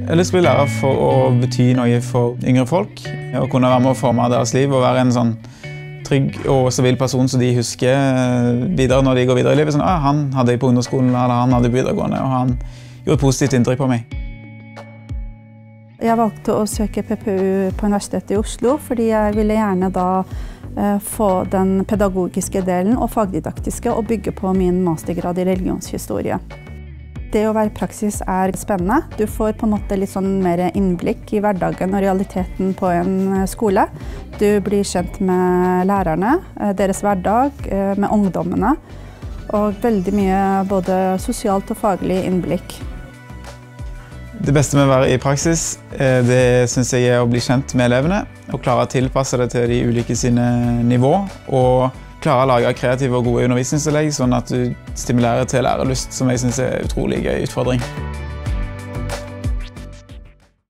Jeg har lyst til å bli lærer for å bety noe for yngre folk, og kunne være med å forme deres liv og være en sånn trygg og stabil person som de husker videre når de går videre i livet. Sånn, han hadde jeg på ungdomsskolen, eller han hadde på videregående, og han gjorde et positivt inntrykk på meg. Jeg valgte å søke PPU på Universitetet i Oslo, fordi jeg ville gjerne da få den pedagogiske delen og fagdidaktiske og bygge på min mastergrad i religionshistorie. Det å være i praksis er spennende. Du får på en måte litt sånn mer innblikk i hverdagen og realiteten på en skole. Du blir kjent med lærerne, deres hverdag, med ungdommene, og veldig mye både sosialt og faglig innblikk. Det beste med å være i praksis, det synes jeg er å bli kjent med elevene, og klare å tilpasse det til de ulike sine nivå, og klare å lage kreative og gode undervisningsopplegg, sånn at du stimulerer til lærelyst, som jeg synes er en utrolig gøy utfordring.